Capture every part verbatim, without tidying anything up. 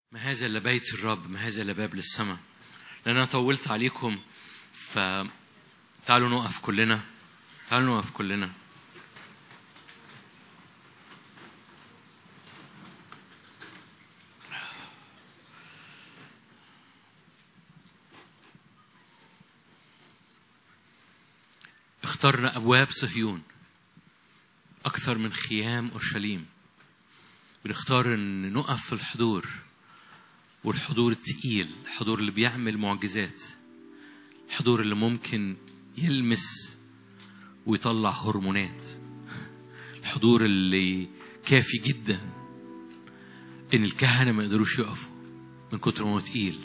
ما هذا إلا بيت الرب، ما هذا إلا باب للسماء. لأن أنا طولت عليكم، فتعالوا نقف كلنا، تعالوا نقف كلنا. اخترنا أبواب صهيون أكثر من خيام أورشليم. بنختار أن نقف في الحضور، والحضور التقيل، الحضور اللي بيعمل معجزات، الحضور اللي ممكن يلمس ويطلع هرمونات، الحضور اللي كافي جدا إن الكهنة ما يقدروش يقفوا من كتر ما هو تقيل،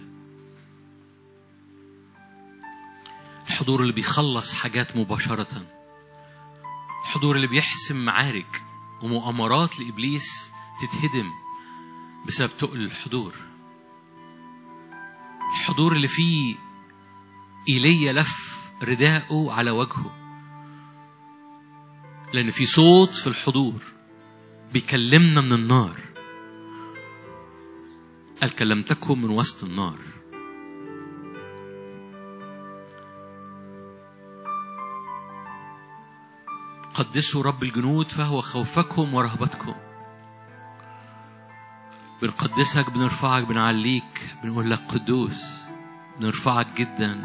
الحضور اللي بيخلص حاجات مباشرة، الحضور اللي بيحسم معارك ومؤامرات لإبليس تتهدم بسبب تقل الحضور، الحضور اللي فيه إيليا لف رداءه على وجهه، لأن في صوت في الحضور بيكلمنا من النار. قال كلمتكم من وسط النار. قدسوا رب الجنود فهو خوفكم ورهبتكم. بنقدسك، بنرفعك، بنعليك، بنقول لك قدوس، بنرفعك جدا.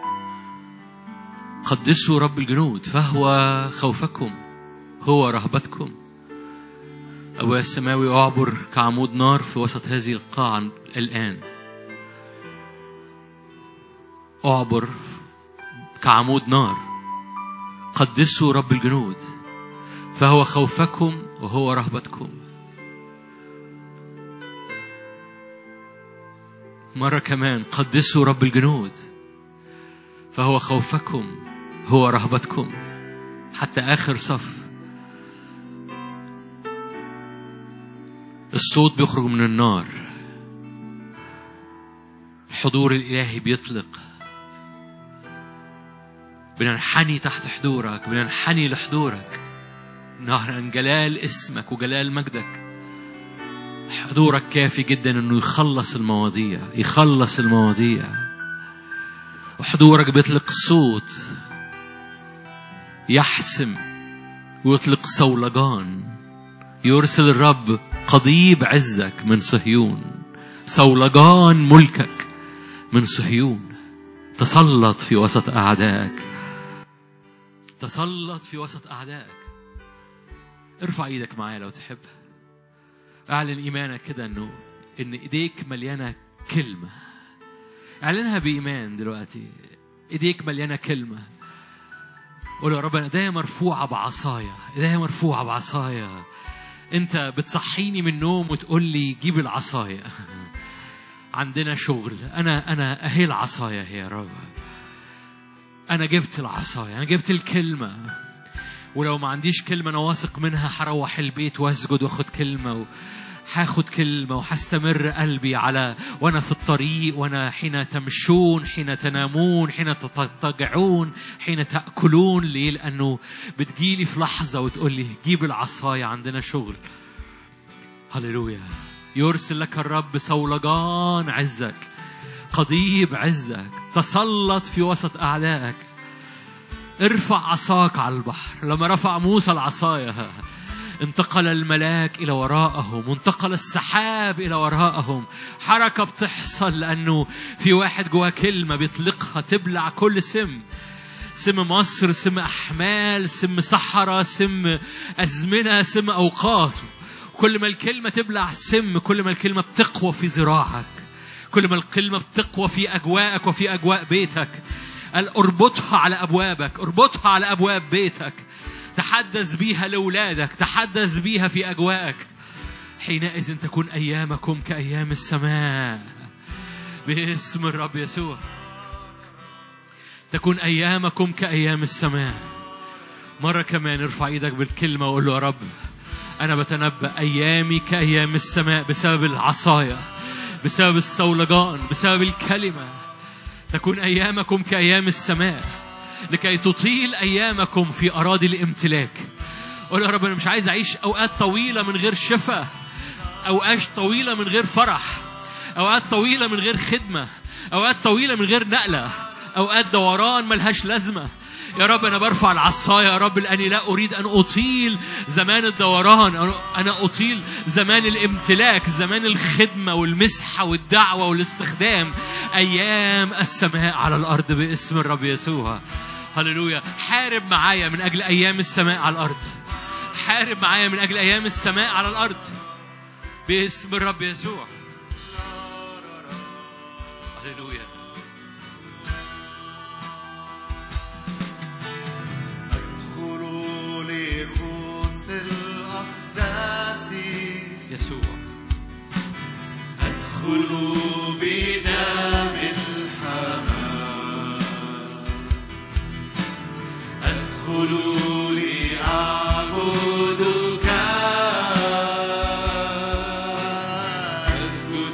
قدسوا رب الجنود فهو خوفكم هو رهبتكم. أبويا السماوي أعبر كعمود نار في وسط هذه القاعة الآن، أعبر كعمود نار. قدسوا رب الجنود فهو خوفكم وهو رهبتكم. مرة كمان، قدسوا رب الجنود فهو خوفكم هو رهبتكم. حتى آخر صف الصوت بيخرج من النار، الحضور الإلهي بيطلق. بننحني تحت حضورك، بننحني لحضورك نهر عن جلال اسمك وجلال مجدك. حضورك كافي جدا انه يخلص المواضيع، يخلص المواضيع. وحضورك بيطلق الصوت يحسم ويطلق صولجان. يرسل الرب قضيب عزك من صهيون، صولجان ملكك من صهيون. تسلط في وسط أعدائك، تسلط في وسط أعدائك. ارفع ايدك معايا لو تحب. اعلن ايمانك كده انه ان ايديك مليانه كلمه. اعلنها بايمان دلوقتي. ايديك مليانه كلمه. قول يا رب انا ايديا مرفوعه بعصايا، ايديا مرفوعه بعصايا. انت بتصحيني من النوم وتقول لي جيب العصايه. عندنا شغل. انا انا اهي العصايه هي يا رب. انا جبت العصايه، انا جبت الكلمه. ولو ما عنديش كلمة أنا واثق منها هروح البيت واسجد واخد كلمة، وهاخد كلمة وهستمر قلبي على وأنا في الطريق، وأنا حين تمشون، حين تنامون، حين تضطجعون، حين تأكلون. ليه؟ لأنه بتجيلي في لحظة وتقول لي جيب العصاية، عندنا شغل. هللويا. يرسل لك الرب صولجان عزك، قضيب عزك. تسلط في وسط أعدائك. ارفع عصاك على البحر. لما رفع موسى العصاية انتقل الملاك إلى وراءهم، وانتقل السحاب إلى وراءهم. حركة بتحصل لأنه في واحد جوا كلمة بيطلقها تبلع كل سم. سم مصر، سم أحمال، سم صحراء، سم أزمنة، سم أوقات. كل ما الكلمة تبلع سم، كل ما الكلمة بتقوى في ذراعك، كل ما الكلمة بتقوى في أجواءك وفي أجواء بيتك. قال اربطها على أبوابك، اربطها على أبواب بيتك. تحدث بيها لأولادك، تحدث بيها في أجواءك. حينئذ تكون أيامكم كأيام السماء باسم الرب يسوع. تكون أيامكم كأيام السماء. مرة كمان ارفع ايدك بالكلمة وقول له يا رب أنا بتنبأ أيامي كأيام السماء بسبب العصاية، بسبب الصولجان، بسبب الكلمة. تكون أيامكم كأيام السماء لكي تطيل أيامكم في أراضي الامتلاك. قول يا رب أنا مش عايز أعيش أوقات طويلة من غير شفاء، أوقات طويلة من غير فرح، أوقات طويلة من غير خدمة، أوقات طويلة من غير نقلة، أوقات دوران ملهاش لازمة. يا رب أنا برفع العصاية يا رب، لأني لا أريد أن أطيل زمان الدوران، أنا أطيل زمان الامتلاك، زمان الخدمة والمسحة والدعوة والاستخدام، أيام السماء على الأرض باسم الرب يسوع. هللويا. حارب معايا من أجل أيام السماء على الأرض، حارب معايا من أجل أيام السماء على الأرض باسم الرب يسوع. هللويا. ادخلوا لقدس الأقداس يسوع، ادخلوا بدم الحمام، ادخلوا لأعبدك، اسجد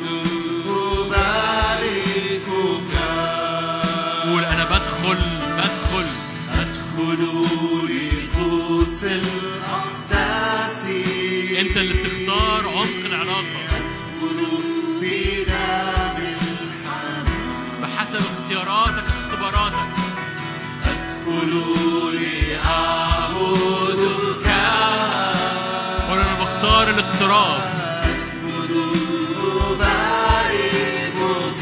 أباركك. قول أنا بدخل بدخل ادخلوا لقدس الأقداس. أنت اللي بتختار عمق العلاقة بدم الحمام بحسب اختياراتك اختباراتك. ادخلوا لأعبدك، وأنا بختار الاقتراب. اسجد أباركك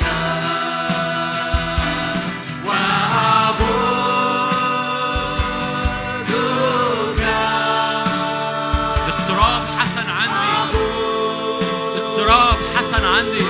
وأعبدك. الاقتراب حسن عندي، الاقتراب حسن عندي.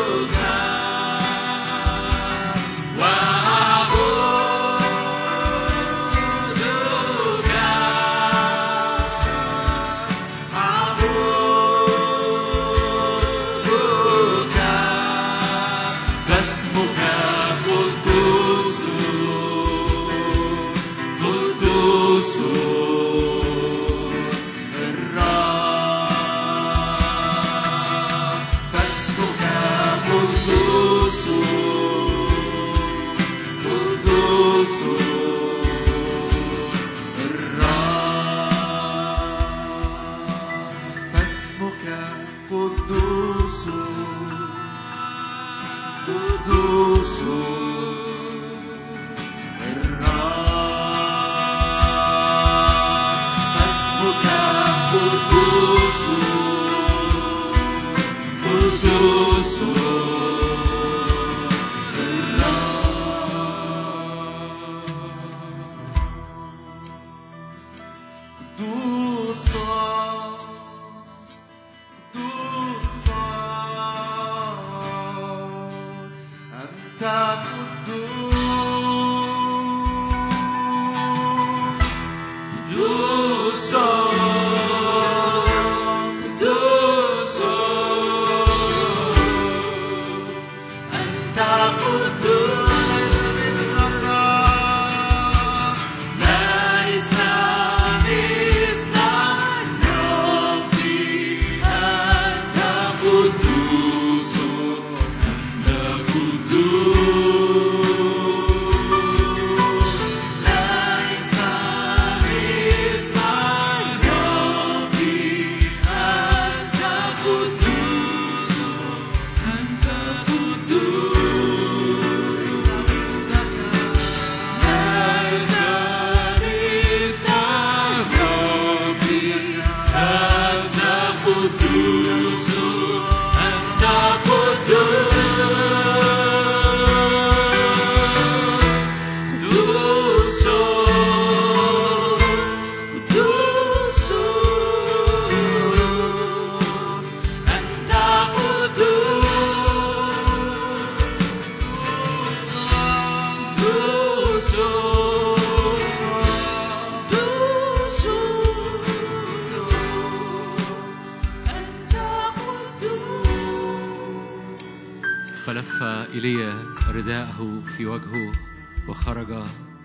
فلف إيليا رداءه في وجهه وخرج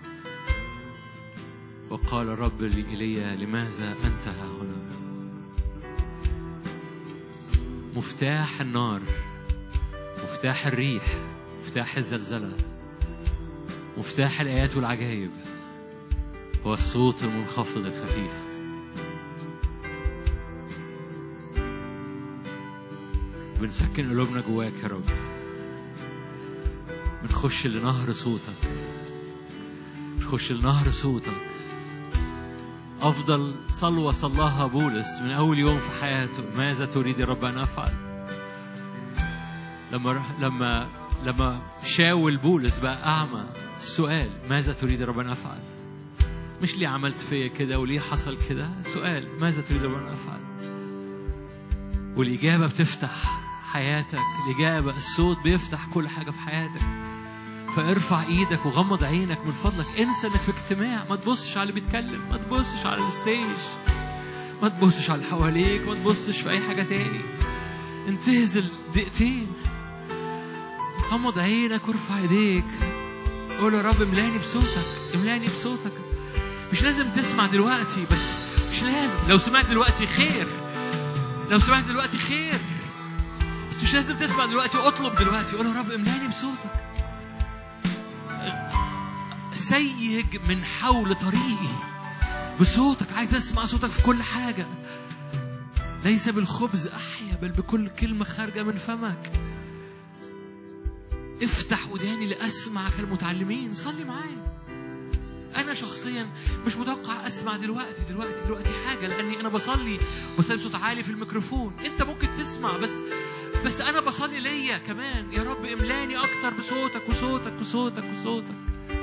وقال الرب لإيليا لماذا أنت ها هنا؟ مفتاح النار، مفتاح الريح، مفتاح الزلزلة، مفتاح الآيات والعجائب هو الصوت المنخفض الخفيف. بنسكن قلوبنا جواك يا رب، بنخش لنهر صوتك، بنخش لنهر صوتك. أفضل صلوة صلاها بولس من أول يوم في حياته: ماذا تريد يا رب أن أفعل؟ لما لما لما شاول بولس بقى أعمى، السؤال: ماذا تريد يا رب أن أفعل؟ مش ليه عملت فيا كده وليه حصل كده، سؤال: ماذا تريد يا رب أن أفعل؟ والإجابة بتفتح حياتك، الإجابة الصوت بيفتح كل حاجة في حياتك. فارفع ايدك وغمض عينك من فضلك، انسى انك في اجتماع، ما تبصش على اللي بيتكلم، ما تبصش على الستيج، ما تبصش على اللي حواليك، ما تبصش في اي حاجة تاني. انتهزل دقيقتين، غمض عينك وارفع ايديك، قول يا رب املاني بصوتك، املاني بصوتك. مش لازم تسمع دلوقتي، بس مش لازم. لو سمعت دلوقتي خير، لو سمعت دلوقتي خير، بس مش لازم تسمع دلوقتي. اطلب دلوقتي، قول يا رب املاني بصوتك. سيج من حول طريقي بصوتك، عايز اسمع صوتك في كل حاجة. ليس بالخبز أحيا بل بكل كلمة خارجة من فمك. افتح وداني لأسمع كالمتعلمين. صلي معايا. أنا شخصيا مش متوقع أسمع دلوقتي دلوقتي دلوقتي حاجة، لأني أنا بصلي بصلي بصوت عالي في الميكروفون. أنت ممكن تسمع، بس بس أنا بصلي ليا كمان: يا رب املاني أكتر بصوتك وصوتك وصوتك وصوتك.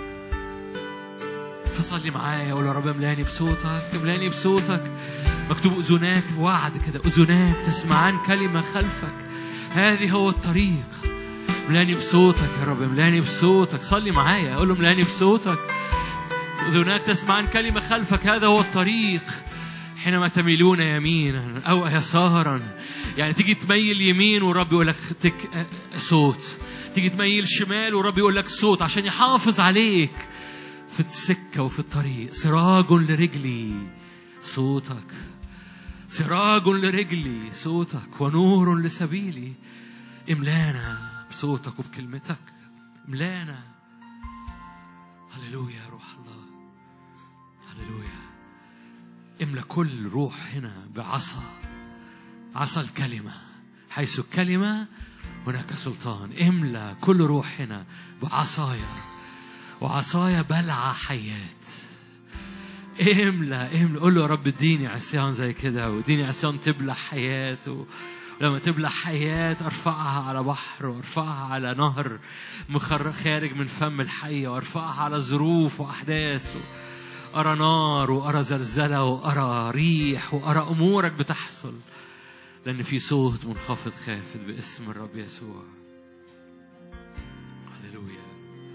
فصلي معايا، قول يا رب املاني بصوتك، املاني بصوتك. مكتوب أذناك، وعد كده، أذناك تسمعان كلمة خلفك، هذه هو الطريق. املاني بصوتك يا رب، املاني بصوتك. صلي معايا، قول له املاني بصوتك. أذناك تسمعان كلمة خلفك، هذا هو الطريق. حينما تميلون يمينا أو يسارا، يعني تيجي تميل يمين ورب يقول لك تك صوت، تيجي تميل شمال ورب يقول لك صوت، عشان يحافظ عليك في السكة وفي الطريق. سراج لرجلي صوتك، سراج لرجلي صوتك، ونور لسبيلي. املانا بصوتك وبكلمتك، املانا. هللويا يا روح الله، هللويا. املا كل روح هنا بعصا، عصا الكلمة، حيث الكلمة هناك سلطان. املا كل روح هنا بعصايا، وعصايا بلع حيات. املا املا قول له يا رب اديني عصيان زي كده، واديني عصيان تبلع حيات. ولما تبلع حيات ارفعها على بحر، وارفعها على نهر خارج من فم الحية، وارفعها على ظروف واحداث. أرى نار وأرى زلزلة وأرى ريح وأرى أمورك بتحصل، لأن في صوت منخفض خافت باسم الرب يسوع. هللويا.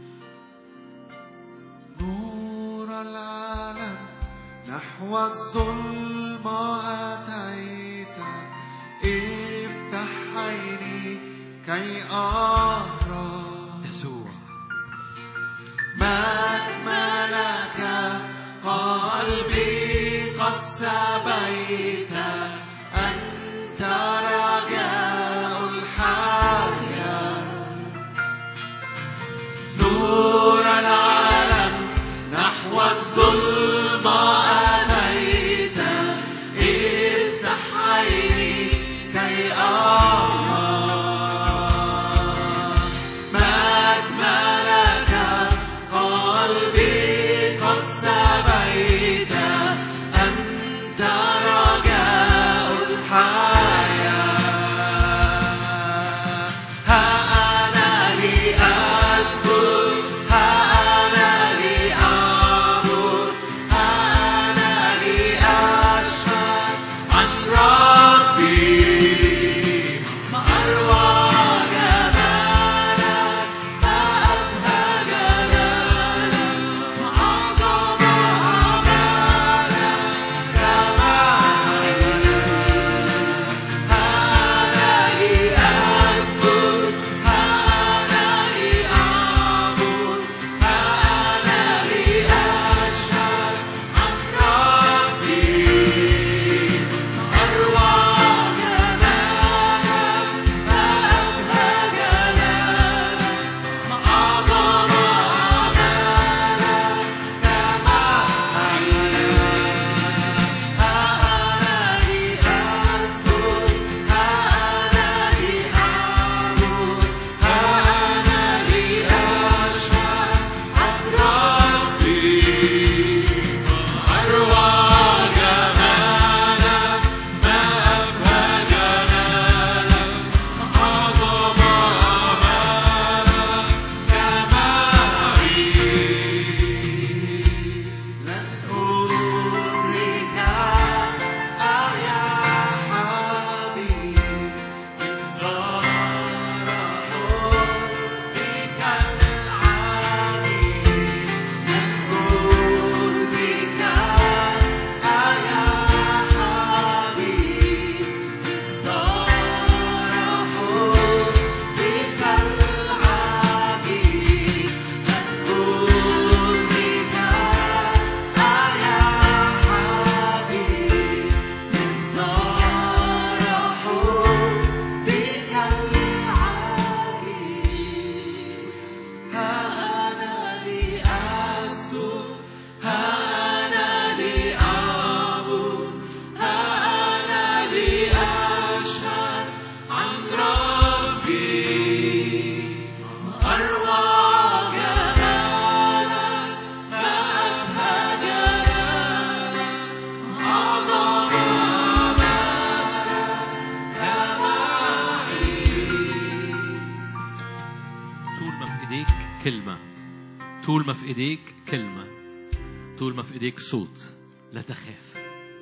نور العالم نحو الظلمة أتيت، افتح عيني كي أرى يسوع. مجملك قلبي قد سبيت، أنت رجاء الحياة. نور العالم نحو الظلمة أتيت، افتح عيني كي أرى مجملك قلبي قد سبيت، أنت رجاء كلمة. طول ما في إيديك كلمة، طول ما في إيديك صوت، لا تخاف.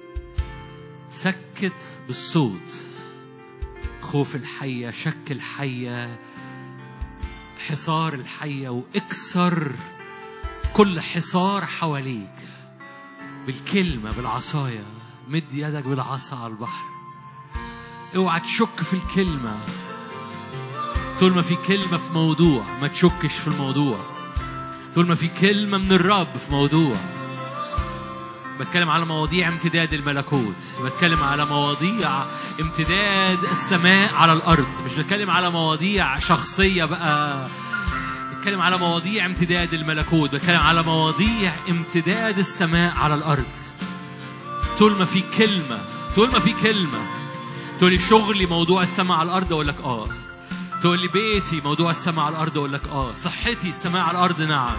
سكت بالصوت خوف الحية، شك الحية، حصار الحية، واكسر كل حصار حواليك بالكلمة، بالعصاية. مد يدك بالعصا على البحر. اوعى تشك في الكلمة. طول ما في كلمة في موضوع ما تشكش في الموضوع. طول ما في كلمة من الرب في موضوع. بتكلم على مواضيع امتداد الملكوت، بتكلم على مواضيع امتداد السماء على الأرض، مش بتكلم على مواضيع شخصية بقى، بتكلم على مواضيع امتداد الملكوت، بتكلم على مواضيع امتداد السماء على الأرض. طول ما في كلمة، طول ما في كلمة. تقول لي شغلي موضوع السماء على الأرض، أقول لك آه. تقول لي بيتي موضوع السماء على الأرض، أقول لك آه. صحتي السماء على الأرض، نعم.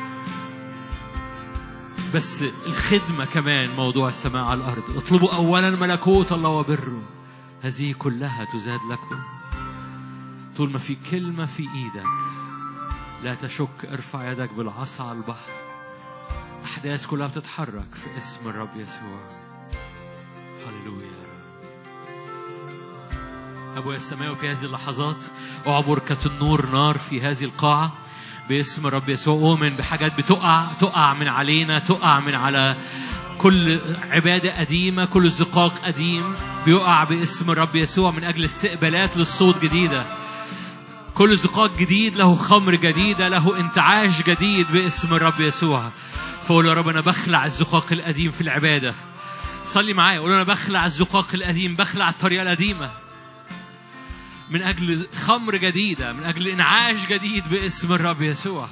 بس الخدمة كمان موضوع السماء على الأرض. اطلبوا أولا ملكوت الله وبره، هذه كلها تزاد لكم. طول ما في كلمة في إيدك لا تشك، ارفع يدك بالعصا على البحر. أحداث كلها بتتحرك في اسم الرب يسوع. هللويا. أبويا السماوي، في هذه اللحظات أعبر كالنور نار في هذه القاعة باسم الرب يسوع. أؤمن بحاجات بتقع تقع من علينا، تقع من على كل عبادة قديمة، كل زقاق قديم بيقع باسم الرب يسوع من أجل استقبالات للصوت جديدة. كل زقاق جديد له خمر جديدة، له انتعاش جديد باسم الرب يسوع. فقول يا رب أنا بخلع الزقاق القديم في العبادة. صلي معايا، قول أنا بخلع الزقاق القديم، بخلع الطريقة القديمة من أجل خمر جديدة، من أجل إنعاش جديد باسم الرب يسوع.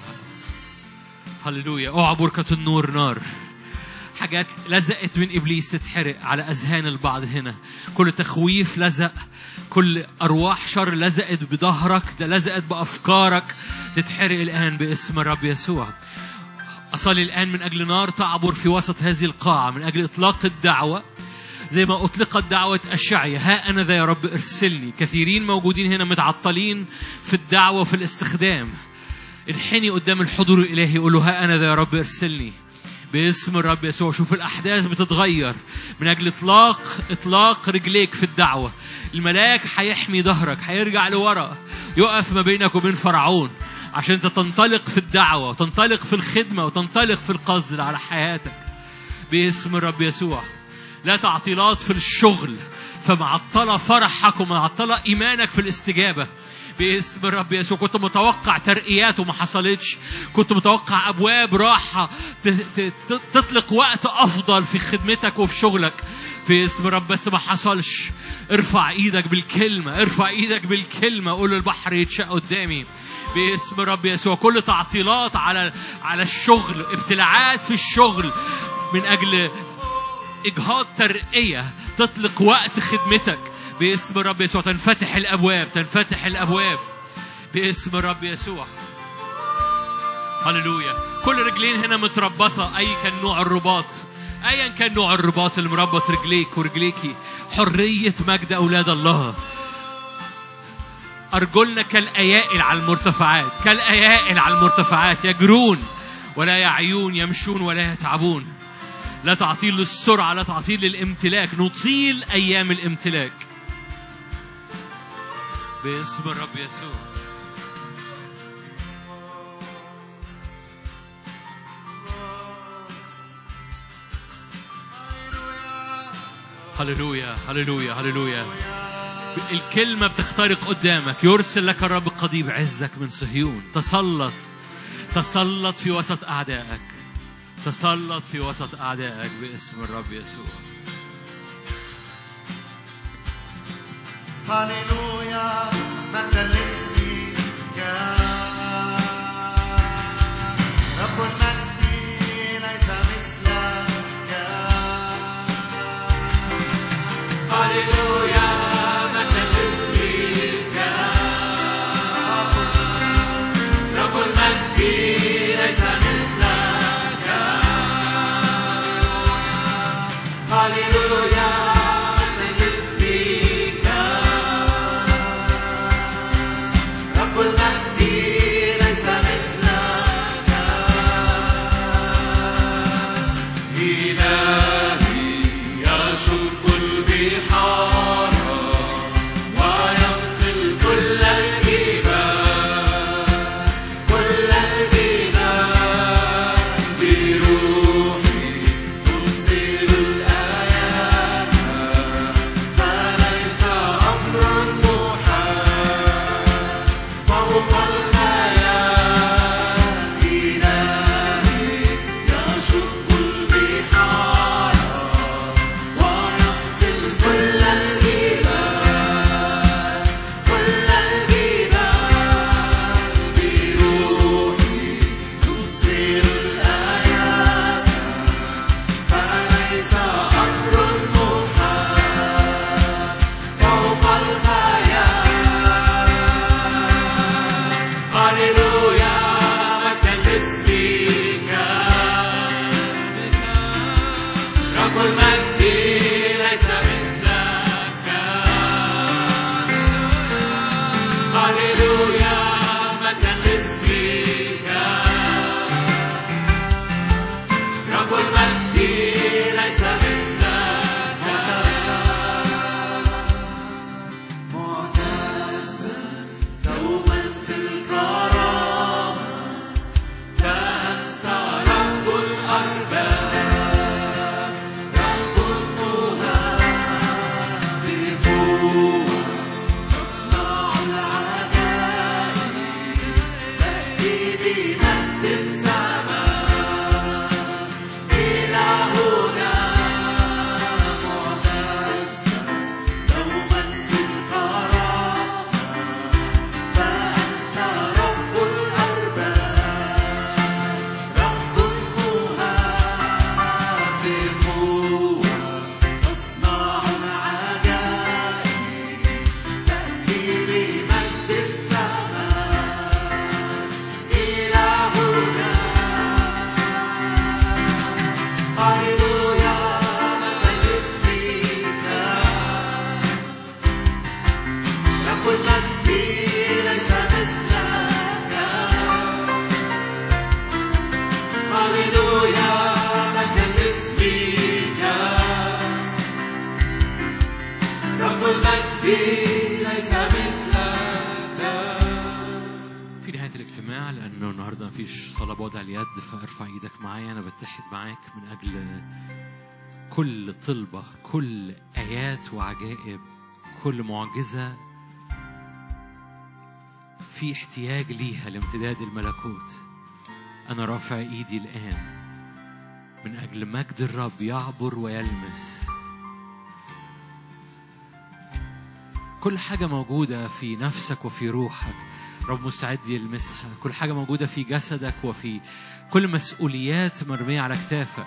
هللويا. أعبر كالنور نار. حاجات لزقت من إبليس تتحرق على أذهان البعض هنا. كل تخويف لزق، كل أرواح شر لزقت بظهرك، لزقت بأفكارك، تتحرق الآن باسم الرب يسوع. أصلي الآن من أجل نار تعبر في وسط هذه القاعة، من أجل إطلاق الدعوة زي ما أطلقت دعوة أشعيا، ها أنا ذا يا رب ارسلني. كثيرين موجودين هنا متعطلين في الدعوة وفي الاستخدام. انحني قدام الحضور الإلهي، قول له ها أنا ذا يا رب ارسلني باسم الرب يسوع. شوف الأحداث بتتغير من أجل إطلاق إطلاق رجليك في الدعوة. الملاك هيحمي ظهرك، هيرجع لورا، يقف ما بينك وبين فرعون عشان أنت تنطلق في الدعوة وتنطلق في الخدمة وتنطلق في القصد على حياتك باسم الرب يسوع. لا تعطيلات في الشغل فمعطلة فرحك ومعطلة إيمانك في الاستجابة باسم الرب يسوع. كنت متوقع ترقيات وما حصلتش، كنت متوقع أبواب راحة تطلق وقت أفضل في خدمتك وفي شغلك في اسم الرب، بس ما حصلش. ارفع إيدك بالكلمة، ارفع إيدك بالكلمة، قول البحر يتشق قدامي باسم الرب يسوع. كل تعطيلات على على الشغل، ابتلاعات في الشغل من أجل إجهاض ترقية تطلق وقت خدمتك باسم الرب يسوع. تنفتح الأبواب، تنفتح الأبواب باسم الرب يسوع. هللويا. كل رجلين هنا متربطة، أي كان نوع الرباط، أيا كان نوع الرباط اللي مربط رجليك ورجليكي. حرية مجد أولاد الله. أرجلنا كالأيائل على المرتفعات، كالأيائل على المرتفعات، يجرون ولا يعيون، يمشون ولا يتعبون. لا تعطيل للسرعة، لا تعطيل للامتلاك. نطيل أيام الامتلاك باسم الرب يسوع. هللويا هللويا هللويا. الكلمة بتخترق قدامك. يرسل لك الرب قضيب عزك من صهيون. تسلط تسلط في وسط أعدائك، تسلط في وسط أعدائك باسم الرب يسوع. هللويا. مجد لاسمك رب المجد، ليس مثلك. هللويا. مجد لاسمك رب المجد، ليس مثلك. هللويا. مجد لاسمك رب المجد، ليس مثلك. فارفع ايدك معايا. انا بتحد معاك من اجل كل طلبة، كل ايات وعجائب، كل معجزة في احتياج ليها لامتداد الملكوت. انا رافع ايدي الان من اجل مجد الرب يعبر ويلمس كل حاجة موجودة في نفسك وفي روحك. رب مستعد يلمسها. كل حاجة موجودة في جسدك وفي كل مسؤوليات مرمية على كتافك.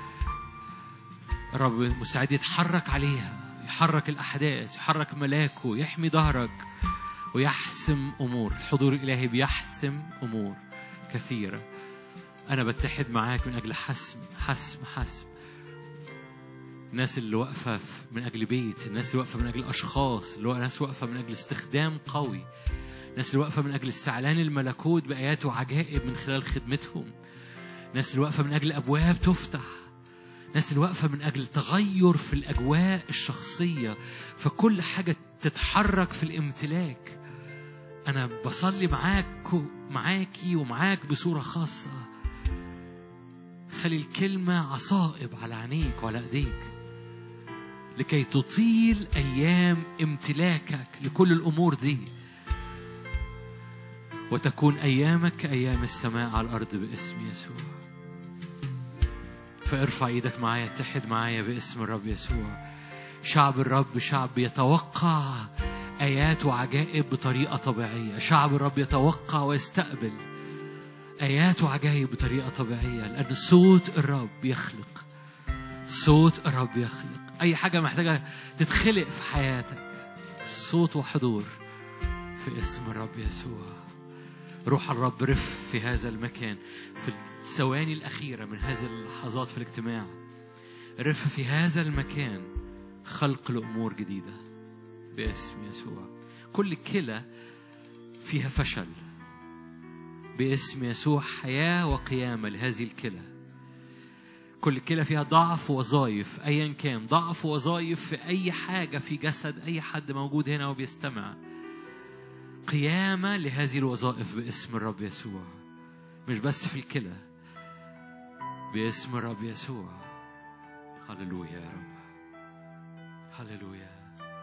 رب مستعد يتحرك عليها، يحرك الأحداث، يحرك ملاكه، يحمي ظهرك ويحسم أمور. الحضور الإلهي بيحسم أمور كثيرة. أنا بتحد معاك من أجل حسم حسم حسم. الناس اللي واقفة من أجل بيت، الناس اللي واقفة من أجل أشخاص، الناس واقفة من أجل استخدام قوي، الناس اللي واقفة من أجل استعلان الملكوت بآيات وعجائب من خلال خدمتهم، الناس اللي واقفة من أجل أبواب تفتح، الناس اللي واقفة من أجل تغير في الأجواء الشخصية، فكل حاجة تتحرك في الامتلاك. أنا بصلي معاك معاكي ومعاك بصورة خاصة. خلي الكلمة عصائب على عينيك وعلى أيديك لكي تطيل أيام امتلاكك لكل الأمور دي، وتكون أيامك كأيام السماء على الأرض باسم يسوع. فارفع ايدك معايا، اتحد معايا باسم الرب يسوع. شعب الرب شعب يتوقع آيات وعجائب بطريقة طبيعية. شعب الرب يتوقع ويستقبل آيات وعجائب بطريقة طبيعية، لأن صوت الرب يخلق. صوت الرب يخلق. أي حاجة محتاجة تتخلق في حياتك، صوت وحضور في اسم الرب يسوع. روح الرب رف في هذا المكان في الثواني الأخيرة من هذه اللحظات في الاجتماع. رف في هذا المكان خلق لأمور جديدة باسم يسوع. كل كلى فيها فشل باسم يسوع حياة وقيامة لهذه الكلى. كل كلى فيها ضعف ووظائف، أيا كان ضعف ووظائف في أي حاجة في جسد أي حد موجود هنا وبيستمع، قيامة لهذه الوظائف باسم الرب يسوع. مش بس في الكلى، باسم الرب يسوع. هللويا يا رب، هللويا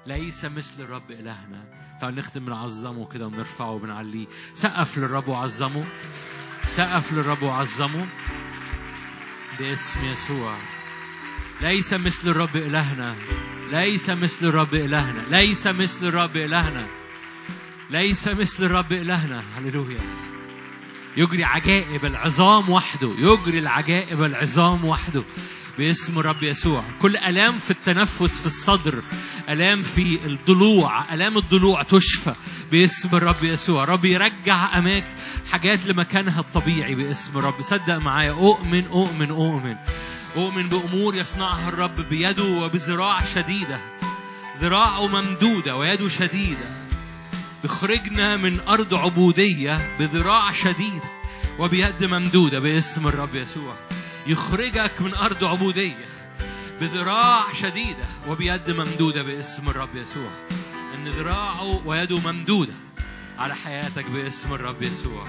ليس مثل الرب إلهنا. تعالوا نختم بنعظمه كده ونرفعه وبنعليه. سقف للرب وعظمه، سقف للرب وعظمه باسم يسوع. ليس مثل الرب إلهنا، ليس مثل الرب إلهنا، ليس مثل الرب إلهنا، ليس مثل الرب إلهنا. هللويا. يجري عجائب العظام وحده، يجري العجائب العظام وحده باسم الرب يسوع. كل ألام في التنفس في الصدر، ألام في الضلوع، ألام الضلوع تشفى باسم الرب يسوع. رب يرجع أماك حاجات لمكانها الطبيعي باسم الرب. صدق معايا، أؤمن أؤمن أؤمن أؤمن بأمور يصنعها الرب بيده وبذراع شديدة، ذراعه ممدودة ويده شديدة. يخرجنا من أرض عبودية بذراع شديدة وبيد ممدودة باسم الرب يسوع. يخرجك من أرض عبودية بذراع شديدة وبيد ممدودة باسم الرب يسوع. إن ذراعه ويده ممدودة على حياتك باسم الرب يسوع.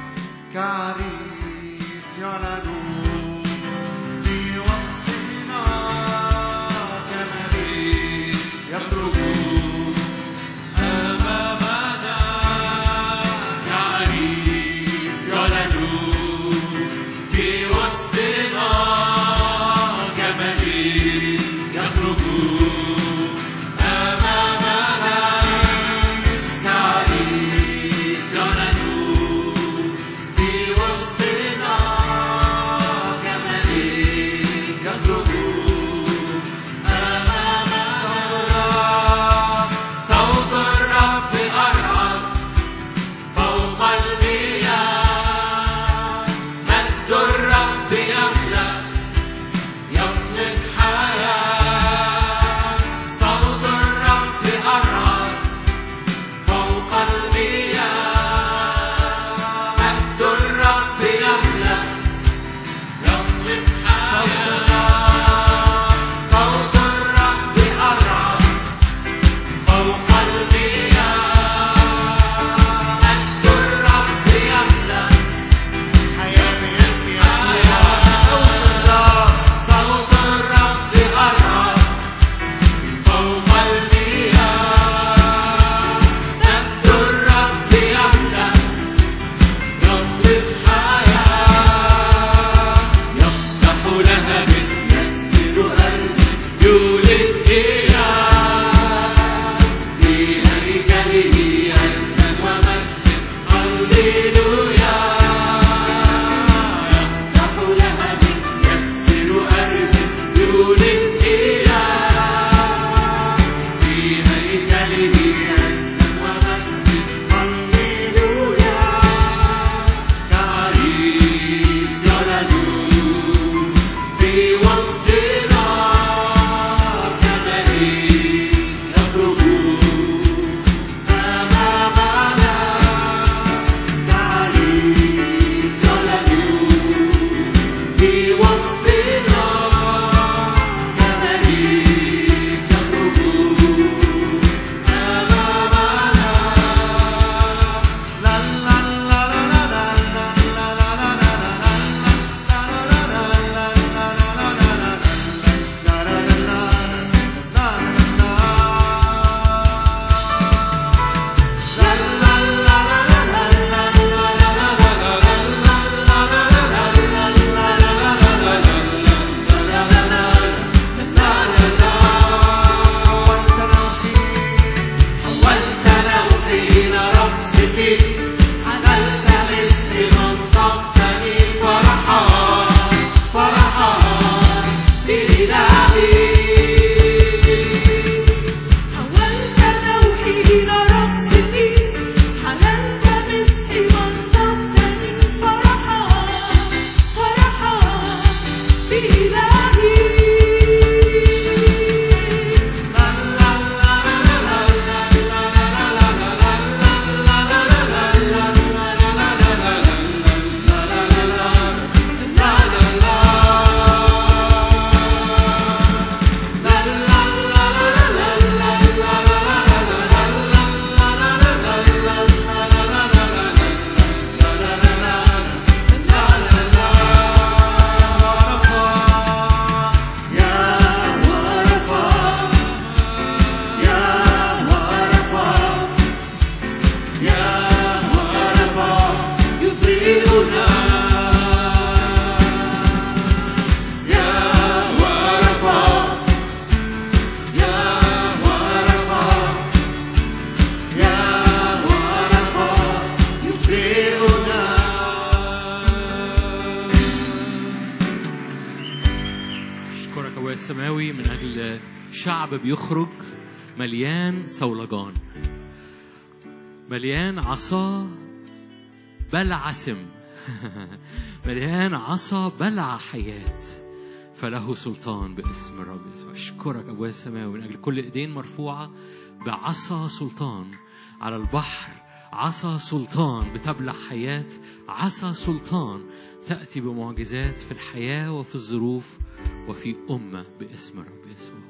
كعريس يعلن في وسطنا، كمليك يخرج أمامنا. كعريس يعلن في وسطنا، كمليك يخرج أمامنا. كعريس يعلن في وسطنا، كمليك يخرج أمامنا. صوت الرب أرعد فوق المياه، مجد الرب يملأ يخلق حياة. صوت الرب أرعد فوق المياه، مجد الرب يملأ يخلق حياة. صوت الرب أرعد فوق المياه، مجد الرب يملأ حياة باسم يسوع. صوت الرب أرعد فوق المياه، مجد الرب يملأ يخلق حياة. يفتح لهب يكسر أرض يولد إياه، في هيكله عزا ومجد. هللويا. يفتح لهب يكسر أرض يولد إياه، في هيكله عزا ومجد. هللويا. كعريس يعلن في وسطنا، كمليك يخرج أمامنا. كعريس السماوي من أجل شعب بيخرج مليان صولجان، مليان عصا بلع سم، مليان عصا بلع حياة، فله سلطان باسم الرب يسوع. أشكرك أبويا السماوي من أجل كل إيدين مرفوعة بعصا سلطان على البحر، عصا سلطان بتبلع حياة، عصا سلطان تأتي بمعجزات في الحياة وفي الظروف وفي أمة باسم الرب يسوع.